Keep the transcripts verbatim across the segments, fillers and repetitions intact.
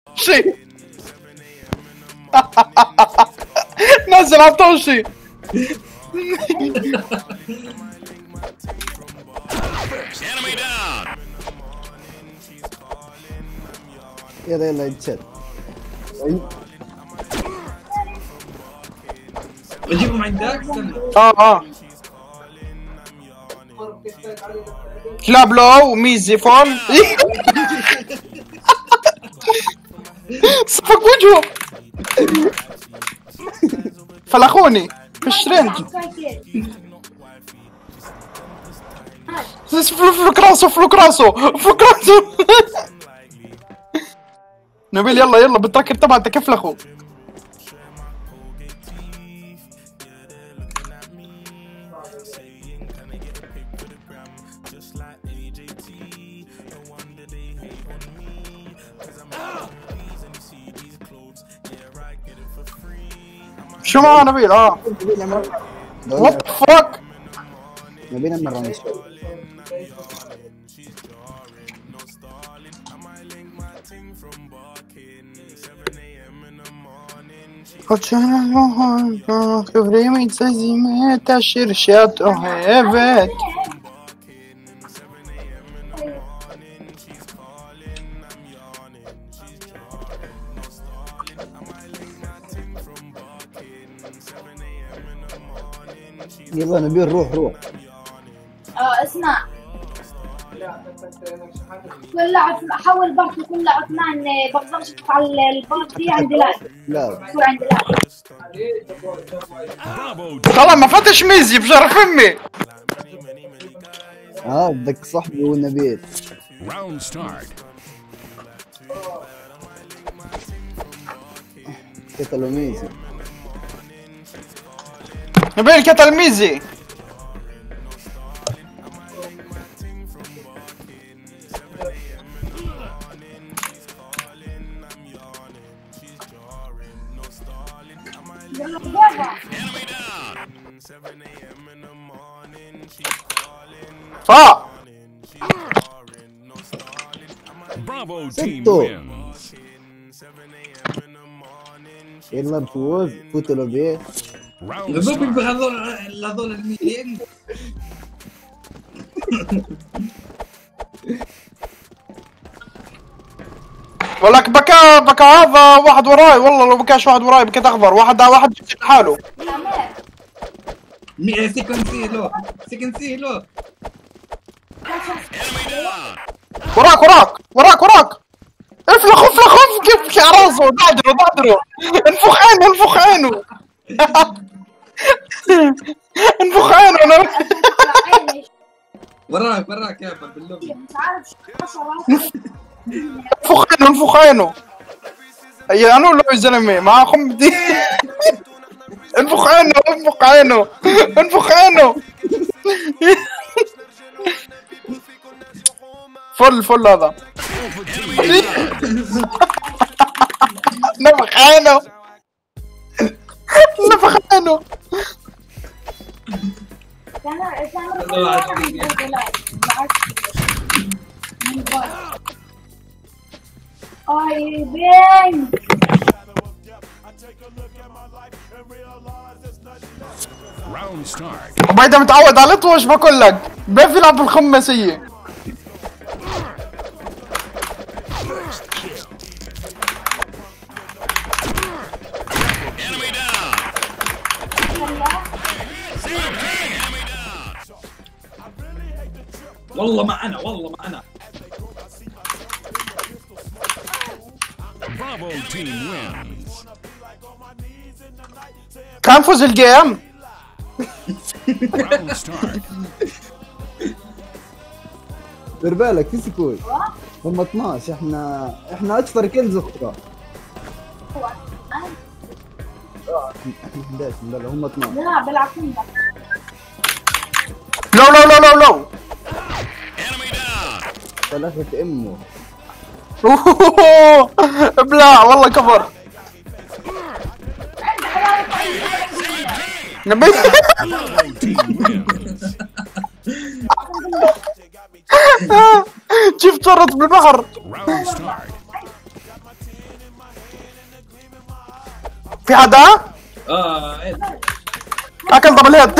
شي نزل على طوشي. يلا يلا يتشد. اجيبهم عندك استنى. اه اه كلاب لو وميزي فول. صفق وجهه فلخوني في الشرنج. فلوك راسه فلوك راسه فلوك راسه. نبيل يلا يلا بالتراكر تبع انت كيف لخو. شو معاه نبيل؟ اه وات ذا فاك. نبيل مرة مش يلا نبيل روح روح. اه اسمع، ولعت حول بارتي كل عثمان بقدرش ادفع البارتي عندي لا لا شو عندي لا طلع ما فتش ميزي بشرف امي. اه بدك صاحبي ونبيل. Round start. قتلوا ميزي. نبيل كتل ميزي. فا Bravo team ستو. wins. يلا نفوز قتلوا بيه. Round ذوبك start. بهذول هذول الميلين. ولك بكا بكا هذا واحد وراي والله لو بكاش واحد وراي بكيت اخضر واحد واحد يمسك حاله. سكن سي لو سكن سي لو. وراك وراك وراك وراك. افلخ افلخ افلخ على راسه دادره دادره. انفخ عينه انفخ عينه. انفخ عينه انا. وراك وراك يا باللوبي. مش عارف شو انفخ عينه انفخ عينه. يا انو لو يا زلمه مع خمدي. انفخ عينه انفخ عينه انفخ عينه. فل فل هذا. نفخ عينه نفخ عينه. اي بين Round start. وبعدها متعود على الاطوش بقول لك بيف يلعب بالخماسيه. والله ما انا والله ما انا. Bravo team wins. كان فوز الجيم. Round start. دير بالك في سكوت. هم اثناش احنا احنا اكثر كلز اخرى. احنا احدعش لا هم اثناش. لا بلعب كلها. لو لو لو لو لو. ثلاثة امه. ابلع والله كفر. نبي. كيف طرت بالبحر. Round start. في حدا؟ اه ايه اكل دبل هيد.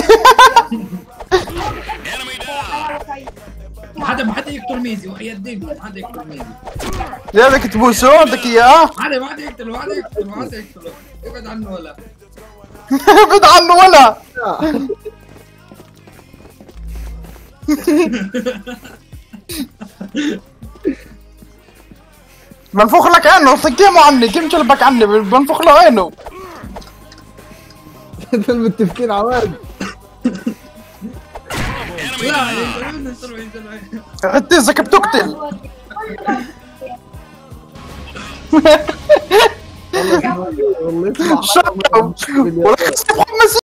ما حدا ما حدا يقتل ميزي وحياة دينكم ما حدا يقتل ميزي. ليه بدك تبوسه؟ بدك اياه؟ ما حدا ما حدا يقتله ما حدا يقتله ما حدا يقتله ابعد عنه ولا. ابعد عنه ولا. بنفخ لك عينه، صكيمه عني، كيف جلبك عني؟ بنفخ له عينه. دول متفقين عواد. لا ينزلون ينزلون ينزلون. انت اذا بتقتل. والله اسمع شو ولك